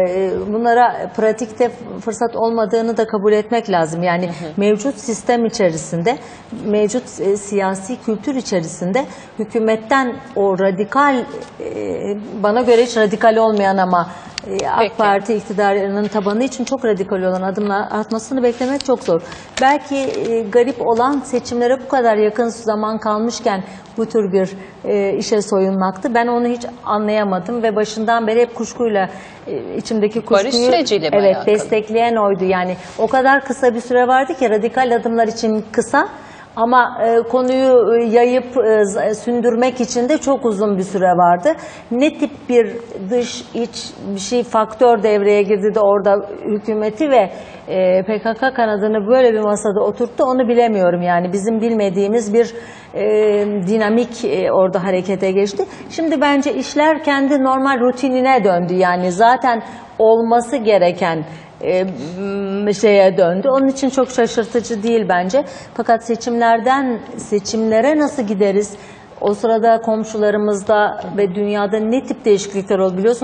bunlara pratikte fırsat olmadığını da kabul etmek lazım. Yani mevcut sistem içerisinde, mevcut siyasi kültür içerisinde hükümetten o radikal, bana göre hiç radikal olmayan ama AK Parti iktidarının tabanı için çok radikal olan adımlar atmasını beklemek çok zor. Belki garip olan seçimlere bu kadar yakın zaman kalmışken bu tür bir işe soyunmaktı. Ben onu hiç anlayamadım ve başından beri hep kuşkuyla içimdeki kuşkuyu Barış süreciyle mi alakalı? destekleyen oydu. Yani o kadar kısa bir süre vardı ki radikal adımlar için kısa. Ama konuyu yayıp sündürmek için de çok uzun bir süre vardı. Ne tip bir dış iç bir şey faktör devreye girdi de orada hükümeti ve PKK kanadını böyle bir masada oturttu onu bilemiyorum. Yani bizim bilmediğimiz bir dinamik orada harekete geçti. Şimdi bence işler kendi normal rutinine döndü. Yani zaten olması gereken şeye döndü. Onun için çok şaşırtıcı değil bence. Fakat seçimlere nasıl gideriz? O sırada komşularımızda ve dünyada ne tip değişiklikler oldu biliyorsunuz?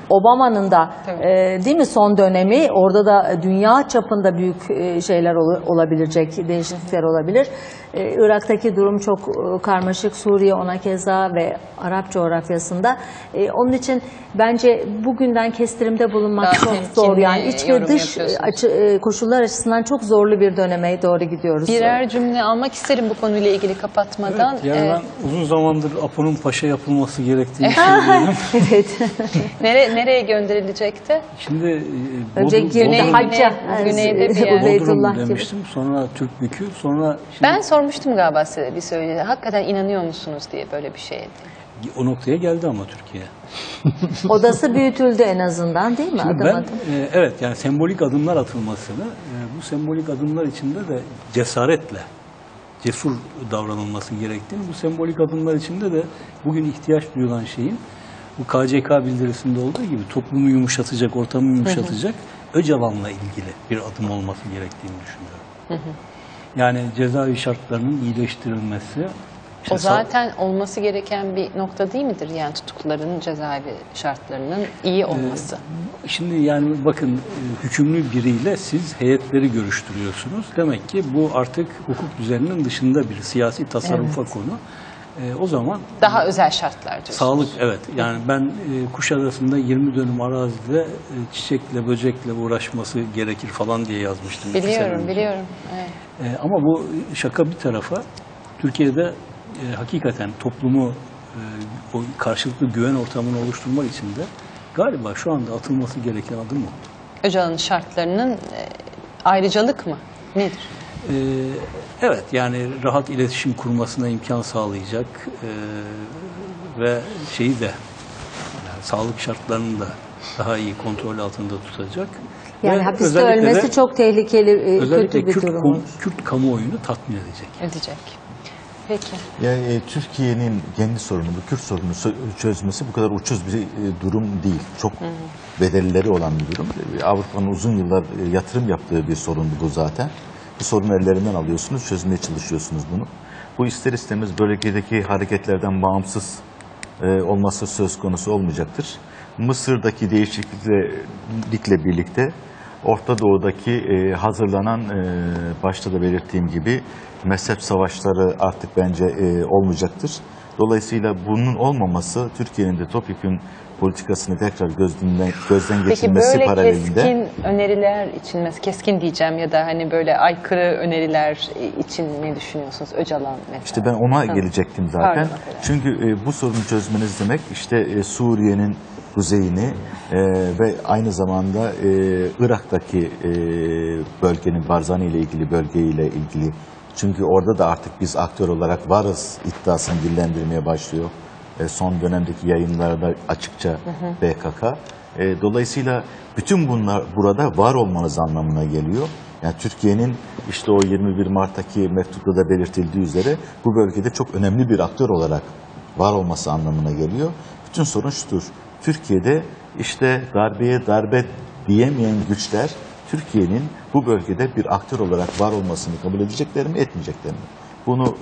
Obama'nın da değil mi son dönemi, orada da dünya çapında büyük şeyler olabilecek, değişiklikler olabilir. Irak'taki durum çok karmaşık, Suriye ona keza ve Arap coğrafyasında. Onun için bence bugünden kestirimde bulunmak Daha çok zor. Yani iç ve yorum dış koşullar açısından çok zorlu bir döneme doğru gidiyoruz. Birer cümle almak isterim bu konuyla ilgili kapatmadan. Evet, yani ben uzun zamandır Apo'nun Paşa yapılması gerektiğini söylüyorum. Evet. Nereye gönderilecekti? Şimdi Önce güneyde bir yer. Ubeydullah Bodrum gibi. demiştim, sonra Türkbükü, sonra şimdi Ben sormuştum galiba size bir söyledi. Hakikaten inanıyor musunuz diye böyle bir şeye. o noktaya geldi ama Türkiye. Odası büyütüldü en azından, değil mi? Şimdi Adım ben adım. evet, yani sembolik adımlar atılmasını, bu sembolik adımlar içinde de cesaretle, cesur davranılması gerektiğini, bu sembolik adımlar içinde de bugün ihtiyaç duyulan şeyin bu KCK bildirisinde olduğu gibi toplumu yumuşatacak, ortamı yumuşatacak Öcalan'la ilgili bir adım olması gerektiğini düşünüyorum. Yani cezaevi şartlarının iyileştirilmesi. O zaten olması gereken bir nokta değil midir? Yani tutukluların cezaevi şartlarının iyi olması. Şimdi yani bakın, hükümlü biriyle siz heyetleri görüştürüyorsunuz. Demek ki bu artık hukuk düzeninin dışında bir siyasi tasarrufa konu. O zaman Daha özel şartlar diyorsunuz. sağlık, evet. Yani ben Kuşadası'nda 20 dönüm arazide çiçekle, böcekle uğraşması gerekir falan diye yazmıştım. 2 sene önce. Biliyorum. Evet. Ama bu şaka bir tarafa, Türkiye'de hakikaten toplumu, o karşılıklı güven ortamını oluşturmak için de galiba şu anda atılması gereken adım o. Öcalan'ın şartlarının ayrıcalık mı? Nedir? Evet, yani rahat iletişim kurmasına imkan sağlayacak ve şeyi de, yani sağlık şartlarını da daha iyi kontrol altında tutacak. Yani Ve hapiste özellikle ölmesi de- çok tehlikeli, özellikle kötü bir durum olur. Kürt kamuoyunu tatmin edecek. Edecek. Peki. Yani Türkiye'nin kendi sorunu, bu Kürt sorununu çözmesi bu kadar ucuz bir durum değil. Çok bedelleri olan bir durum. Avrupa'nın uzun yıllar yatırım yaptığı bir sorundu bu zaten. Bu sorunu ellerinden alıyorsunuz, çözmeye çalışıyorsunuz bunu. Bu ister istemez bölgedeki hareketlerden bağımsız olması söz konusu olmayacaktır. Mısır'daki değişiklikle birlikte Orta Doğu'daki hazırlanan, başta da belirttiğim gibi mezhep savaşları artık bence olmayacaktır. Dolayısıyla bunun olmaması Türkiye'nin de topyekün politikasını tekrar gözden Peki geçirmesi böyle paralelinde. keskin öneriler için, mesela keskin diyeceğim ya da hani böyle aykırı öneriler için ne düşünüyorsunuz? Öcalan mesela. İşte ben ona gelecektim zaten. Pardon. Çünkü bu sorunu çözmeniz demek işte Suriye'nin kuzeyini ve aynı zamanda Irak'taki bölgenin, Barzani ile ilgili bölgeyle ilgili. Çünkü orada da artık biz aktör olarak varız iddiasını dillendirmeye başlıyor. Son dönemdeki yayınlarda açıkça PKK. Dolayısıyla bütün bunlar burada var olmanız anlamına geliyor. Yani Türkiye'nin işte o 21 Mart'taki mektupta da belirtildiği üzere bu bölgede çok önemli bir aktör olarak var olması anlamına geliyor. Bütün sorun şudur. Türkiye'de işte darbeye darbe diyemeyen güçler Türkiye'nin bu bölgede bir aktör olarak var olmasını kabul edecekler mi, etmeyecekler mi? Bunu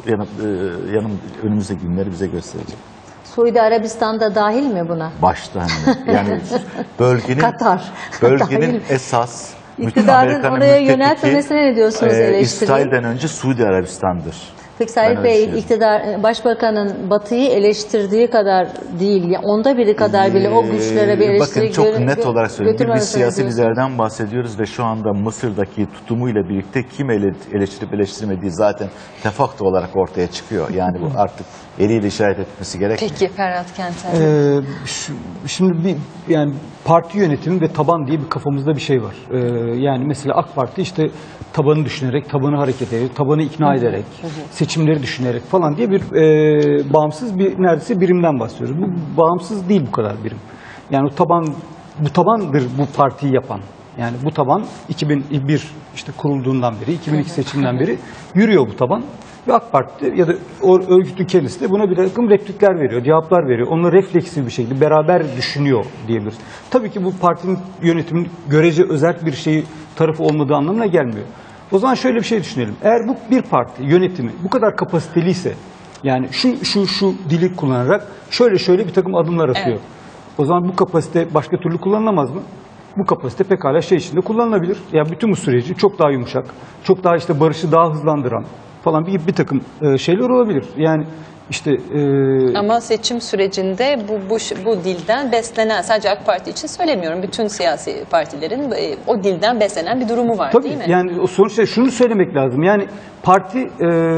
önümüzdeki günleri bize gösterecek. Suudi Arabistan da dahil mi buna? Başta hani. Yani bölgenin Dahil. esas bütün İktidarın Amerika'nın oraya müttefiki, yöneltmemesine ne diyorsunuz eleştiriye? İsrail'den önce Suudi Arabistan'dır. Peki Ben Sait öyle Bey, düşünüyorum. iktidar, başbakanın Batı'yı eleştirdiği kadar değil, ya onda biri kadar bile o güçlere bir eleştiri Bakın çok net olarak söyleyeyim. Biz götürmemesine siyasi diyorsunuz. liderden bahsediyoruz ve şu anda Mısır'daki tutumuyla birlikte kim eleştirip eleştirmediği zaten defakto olarak ortaya çıkıyor. Yani bu artık eliyle işaret etmesi gerek. Peki Ferhat Kentel. Şimdi yani parti yönetimi ve taban diye bir kafamızda bir şey var. Yani mesela AK Parti işte tabanı düşünerek, tabanı hareket ederek, tabanı ikna ederek, seçimleri düşünerek falan diye bir bağımsız bir neredeyse birimden bahsediyoruz. Bu bağımsız değil bu kadar birim. Yani bu tabandır bu partiyi yapan. Yani bu taban 2001 işte kurulduğundan beri, 2002 seçimden beri yürüyor bu taban. Ve AK Parti ya da o örgütün kendisi de buna bir takım replikler veriyor, cevaplar veriyor. Onunla refleksif bir şekilde beraber düşünüyor diyebiliriz. Tabii ki bu partinin yönetiminin görece özel bir şey tarafı olmadığı anlamına gelmiyor. O zaman şöyle bir şey düşünelim. Eğer bu bir parti yönetimi bu kadar kapasiteliyse, yani şu dili kullanarak şöyle bir takım adımlar atıyor. Evet. O zaman bu kapasite başka türlü kullanılamaz mı? Bu kapasite pekala şey içinde kullanılabilir. Ya bütün bu süreci çok daha yumuşak, çok daha işte barışı daha hızlandıran falan bir takım şeyler olabilir. Yani işte ama seçim sürecinde bu dilden beslenen, sadece AK Parti için söylemiyorum, bütün siyasi partilerin o dilden beslenen bir durumu var, tabii, değil mi? yani sonuçta şunu söylemek lazım. Yani parti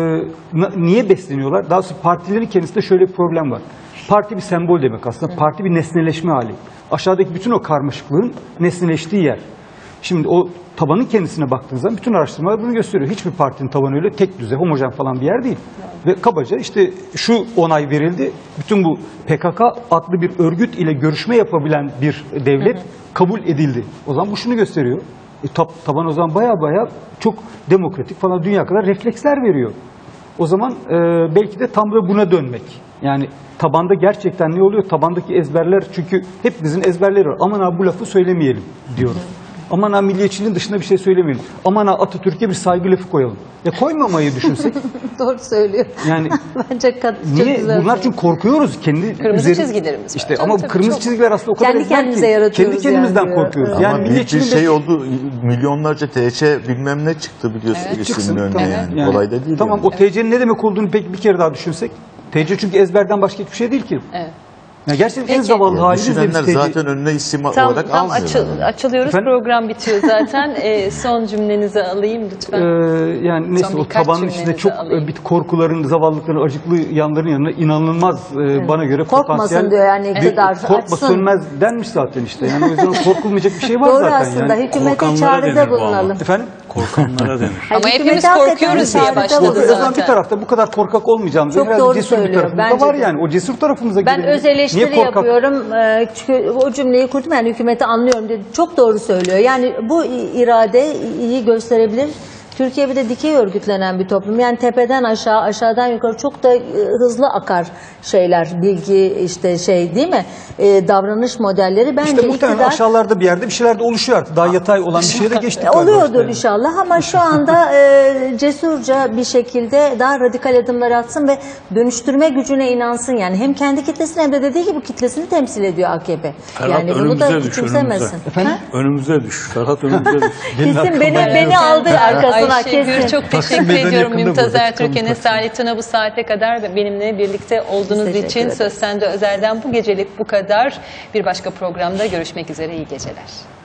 niye besleniyorlar? Daha doğrusu partilerin kendisinde şöyle bir problem var. Parti bir sembol demek aslında. Parti bir nesneleşme hali. Aşağıdaki bütün o karmaşıklığın nesneleştiği yer. Şimdi o tabanın kendisine baktığınız zaman bütün araştırmalar bunu gösteriyor. Hiçbir partinin tabanı öyle tek düze, homojen falan bir yer değil. Ve kabaca işte şu onay verildi. Bütün bu PKK adlı bir örgüt ile görüşme yapabilen bir devlet kabul edildi. O zaman bu şunu gösteriyor. Taban o zaman baya çok demokratik falan, dünya kadar refleksler veriyor. O zaman belki de tam da buna dönmek. Yani tabanda gerçekten ne oluyor? Tabandaki ezberler, çünkü hepimizin ezberleri var. Aman ha bu lafı söylemeyelim diyoruz. Aman ha milliyetçiliğin dışında bir şey söylemeyelim. Aman ha Atatürk'e bir saygı lafı koyalım. Ya koymamayı düşünsek. Doğru söylüyor. Yani bence niye? Bunlar çünkü korkuyoruz. Kırmızı çizgilerimiz var. İşte Tabii, ama bu kırmızı çok. çizgiler aslında o kadar Kendi ezber kendimize ki. yaratıyoruz Kendi kendimizden yani. korkuyoruz. Ama Yani büyük bir milliyetçiliğin şey oldu. Milyonlarca TC bilmem ne çıktı biliyorsun çıksın. önüne Tamam. yani. Kolay da değil. Tamam, yani. o TC'nin ne demek olduğunu peki bir kere daha düşünsek. TC çünkü ezberden başka hiçbir şey değil ki. Evet. Ya gerçekten en Peki. zavallı halimiz de Düşünenler biz TC. zaten önüne isim Tam olarak almıyorlar. açılıyoruz. Efendim? Program bitiyor zaten. Son cümlenizi alayım lütfen. Yani neyse, o birkaç tabanın içinde cümlenizi çok alayım. bir korkuların, zavallıkların, acıklı yanların yanına inanılmaz bana göre Korkmasın potansiyel diyor yani iktidar, korkma açsın. sönmez denmiş zaten işte. Yani o yüzden korkulmayacak bir şey var Doğru zaten. aslında. Yani. Hükümete korkanlara denir çağrıda bu ama. bulunalım. Efendim? Korkanlara denir. Ama Hükümete hepimiz hakikaten korkuyoruz diye çağrıda başladı bulunalım. O zaman zaten. bir tarafta bu kadar korkak olmayacağımız, Çok biraz doğru cesur bir söylüyor. tarafımız da Bence var de. yani. O cesur tarafımıza Ben girelim. öz eleştiri Niye korkak? yapıyorum. Çünkü o cümleyi kurdum, yani hükümeti anlıyorum dedi. Çok doğru söylüyor. Yani bu irade iyi gösterebilir. Türkiye bir de dikey örgütlenen bir toplum. Yani tepeden aşağı, aşağıdan yukarı çok da hızlı akar şeyler, bilgi işte değil mi? Davranış modelleri. Bence İşte muhtemelen aşağılarda bir yerde bir şeyler de oluşuyor artık. Daha yatay olan bir şeye de geçtik. galiba oluyordur işte yani. inşallah, ama şu anda cesurca bir şekilde daha radikal adımlar atsın ve dönüştürme gücüne inansın. Yani hem kendi kitlesini hem de dediği gibi kitlesini temsil ediyor AKP. Ferhat, Yani bunu da önümüze düş, küçümsemesin. Efendim? Önümüze düş. Ferhat önümüze düş. Kesin beni aldı arkasına Ayşegül, kesin. çok Taksim teşekkür Meydanı ediyorum. yakında Mümtaz burada, Ertürk'e, çıkalım Salih Tuna bu saate kadar benimle birlikte olduğunuz Teşekkür için ederim. Söz Sende Özel'den bu gecelik bu kadar. Bir başka programda görüşmek üzere. İyi geceler.